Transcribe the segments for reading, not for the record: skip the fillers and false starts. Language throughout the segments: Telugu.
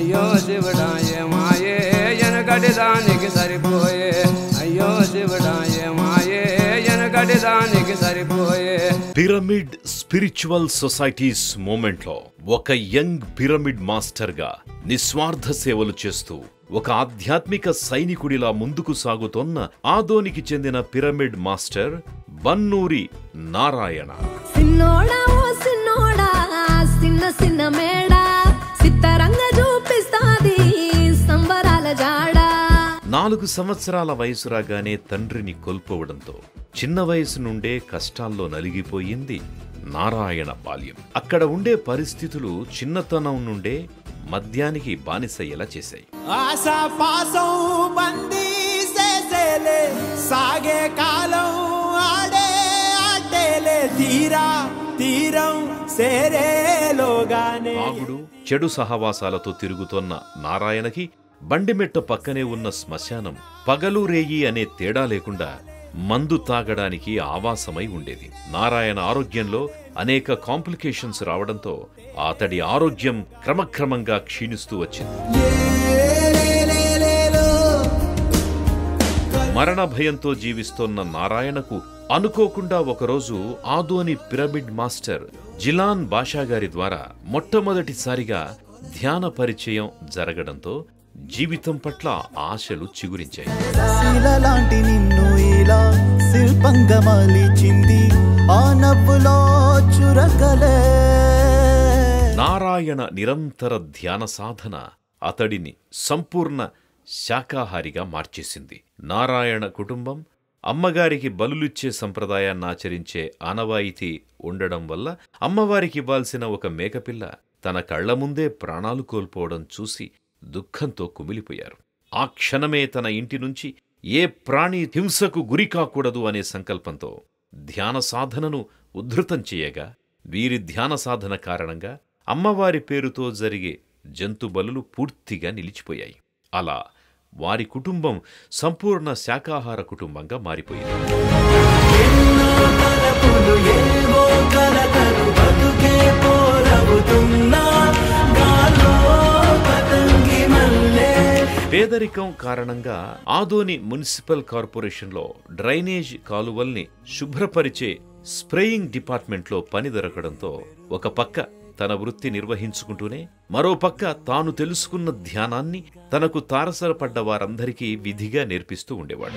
అయ్యో శివుడా ఏమాయే ఎనకటి దానికి సరిపోయే అయ్యో శివుడా ఏమాయే ఎనకటి దానికి సరిపోయే. పిరమిడ్ స్పిరిచువల్ సొసైటీస్ మూమెంట్ లో ఒక యంగ్ పిరమిడ్ మాస్టర్ గా నిస్వార్థ సేవలు చేస్తూ ఒక ఆధ్యాత్మిక సైనికుడిలా ముందుకు సాగుతోన్న ఆదోనికి చెందిన పిరమిడ్ మాస్టర్ బన్నూరి నారాయణ. నాలుగు సంవత్సరాల వయసు రాగానే తండ్రిని కోల్పోవడంతో చిన్న వయసు నుండే కష్టాల్లో నలిగిపోయింది నారాయణ బాల్యం. అక్కడ ఉండే పరిస్థితులు చిన్నతనం నుండే మద్యానికి బానిసయ్యేలా చేశాయి. తాగుడు, చెడు సహవాసాలతో తిరుగుతోన్న నారాయణకి బండిమెట్ట పక్కనే ఉన్న శ్మశానం పగలు రేయి అనే తేడా లేకుండా మందు తాగడానికి ఆవాసమై ఉండేది. నారాయణ ఆరోగ్యంలో అనేక కాంప్లికేషన్స్ రావడంతో అతడి ఆరోగ్యం క్రమక్రమంగా క్షీణిస్తూ వచ్చింది. మరణ భయంతో జీవిస్తోన్న నారాయణకు అనుకోకుండా ఒకరోజు ఆదోని పిరమిడ్ మాస్టర్ జిలాన్ బాషా గారి ద్వారా మొట్టమొదటిసారిగా ధ్యాన పరిచయం జరగడంతో జీవితం పట్ల ఆశలు చిగురించాయి. నారాయణ నిరంతర ధ్యాన సాధన అతడిని సంపూర్ణ శాకాహారిగా మార్చేసింది. నారాయణ కుటుంబం అమ్మగారికి బలులిచ్చే సంప్రదాయాన్ని ఆచరించే ఆనవాయితీ ఉండడం వల్ల అమ్మవారికి ఇవ్వాల్సిన ఒక మేకపిల్ల తన కళ్ల ముందే ప్రాణాలు కోల్పోవడం చూసి దుఃఖంతో కుమిలిపోయారు. ఆ క్షణమే తన ఇంటి నుంచి ఏ ప్రాణి హింసకు గురికాకూడదు అనే సంకల్పంతో ధ్యాన సాధనను ఉద్ధృతం చేయగా వీరి ధ్యాన సాధన కారణంగా అమ్మవారి పేరుతో జరిగే జంతు బలులు పూర్తిగా నిలిచిపోయాయి. అలా వారి కుటుంబం సంపూర్ణ శాకాహార కుటుంబంగా మారిపోయింది. పేదరికం కారణంగా ఆదోని మున్సిపల్ కార్పొరేషన్లో డ్రైనేజ్ కాలువల్ని శుభ్రపరిచే స్ప్రేయింగ్ డిపార్ట్మెంట్లో పని దొరకడంతో ఒక పక్క తన వృత్తి నిర్వహించుకుంటూనే మరోపక్క తాను తెలుసుకున్న ధ్యానాన్ని తనకు తారసపడ్డ వారందరికీ విధిగా నేర్పిస్తూ ఉండేవాడు.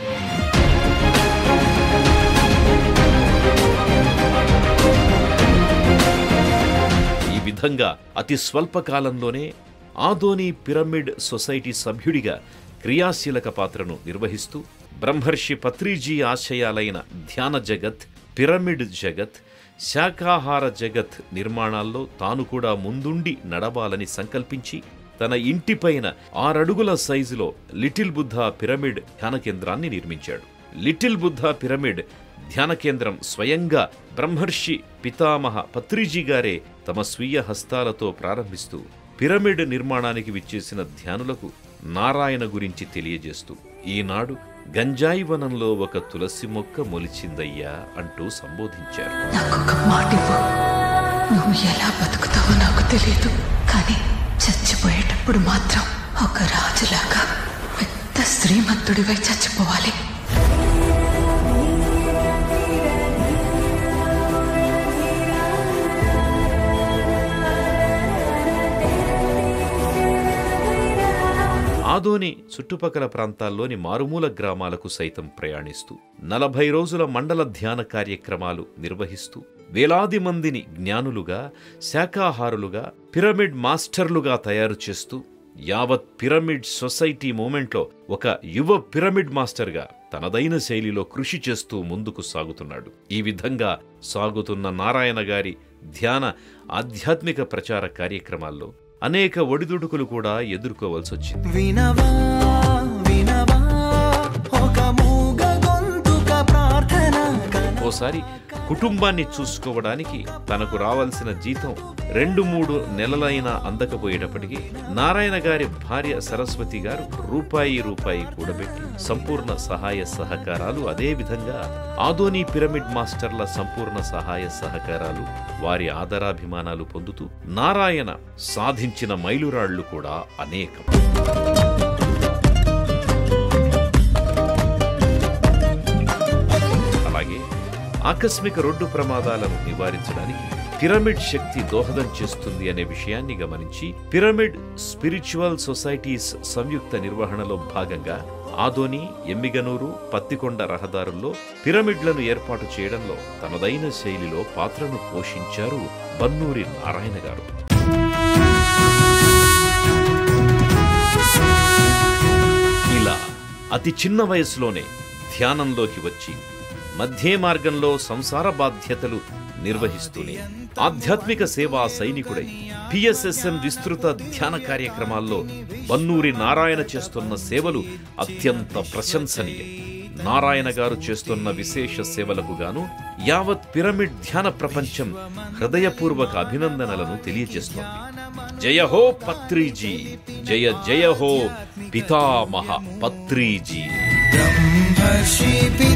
ఈ విధంగా అతి స్వల్పకాలంలోనే ఆదోని పిరమిడ్ సొసైటీ సభ్యుడిగా క్రియాశీలక పాత్రను నిర్వహిస్తూ బ్రహ్మర్షి పత్రిజీ ఆశయాలైన ధ్యాన జగత్, పిరమిడ్ జగత్, శాకాహార జగత్ నిర్మాణాల్లో తాను కూడా ముందుండి నడవాలని సంకల్పించి తన ఇంటిపైన 6 అడుగుల సైజులో లిటిల్ బుద్ధా పిరమిడ్ ధ్యాన కేంద్రాన్ని నిర్మించాడు. లిటిల్ బుద్ధా పిరమిడ్ ధ్యాన కేంద్రం స్వయంగా బ్రహ్మర్షి పితామహ పత్రిజీ గారే తమ స్వీయ హస్తాలతో ప్రారంభిస్తూ పిరమిడ్ నిర్మాణానికి విచ్చేసిన ధ్యానులకు నారాయణ గురించి తెలియజేస్తూ ఈనాడు గంజాయి వనంలో ఒక తులసి మొక్క మొలిచిందయ్యా అంటూ సంబోధించారు. నువ్వు ఎలా బతుకుతావో నాకు తెలియదు, కానీ చచ్చిపోయేటప్పుడు మాత్రం ఒక రాజులాగా పెద్ద శ్రీమంతుడివై చచ్చిపోవాలి. ఆదోని చుట్టుపక్కల ప్రాంతాల్లోని మారుమూల గ్రామాలకు సైతం ప్రయాణిస్తూ 40 రోజుల మండల ధ్యాన కార్యక్రమాలు నిర్వహిస్తూ వేలాది మందిని జ్ఞానులుగా, శాకాహారులుగా, పిరమిడ్ మాస్టర్లుగా తయారు చేస్తూ యావత్ పిరమిడ్ సొసైటీ మూమెంట్లో ఒక యువ పిరమిడ్ మాస్టర్గా తనదైన శైలిలో కృషి చేస్తూ ముందుకు సాగుతున్నాడు. ఈ విధంగా సాగుతున్న నారాయణ గారి ధ్యాన ఆధ్యాత్మిక ప్రచార కార్యక్రమాల్లో అనేక ఒడిదుడుకులు కూడా ఎదుర్కోవాల్సి వచ్చింది. ఓసారి కుటుంబాన్ని చూసుకోవడానికి తనకు రావాల్సిన జీతం 2-3 నెలలైనా అందకపోయేటప్పటికీ నారాయణ గారి భార్య సరస్వతి గారు రూపాయి కూడబెట్టి సంపూర్ణ సహాయ సహకారాలు, అదే విధంగా ఆదోని పిరమిడ్ మాస్టర్ల సంపూర్ణ సహాయ సహకారాలు, వారి ఆదరాభిమానాలు పొందుతూ నారాయణ సాధించిన మైలురాళ్లు కూడా అనేకం. అలాగే ఆకస్మిక రోడ్డు ప్రమాదాలను నివారించడానికి పిరమిడ్ శక్తి దోహదం చేస్తుంది అనే విషయాన్ని గమనించి పిరమిడ్ స్పిరిచువల్ సొసైటీస్ సంయుక్త నిర్వహణలో భాగంగా ఆదోని, ఎమ్మిగనూరు, పత్తికొండ రహదారుల్లో పిరమిడ్లను ఏర్పాటు చేయడంలో తనదైన శైలిలో పాత్రను పోషించారు బన్నూరి నారాయణ గారు. ఇలా అతి చిన్న వయసులోనే ధ్యానంలోకి వచ్చి మధ్య మార్గంలో సంసార బాధ్యతలు నిర్వహిస్తూనే ఆధ్యాత్మిక సేవా సైనికుడై పిఎస్ఎస్ఎం విస్తృత ధ్యాన కార్యక్రమాల్లో బన్నూరి నారాయణ చేస్తున్న సేవలు అత్యంత ప్రశంసనీయం. నారాయణ గారు చేస్తున్న విశేష సేవలకు గాను యావత్ పిరమిడ్ ధ్యాన ప్రపంచం హృదయపూర్వక అభినందనలను తెలియజేస్తోంది. జయ హో పత్రిజీ, జయ జయ హో పితామహ పత్రిజీ.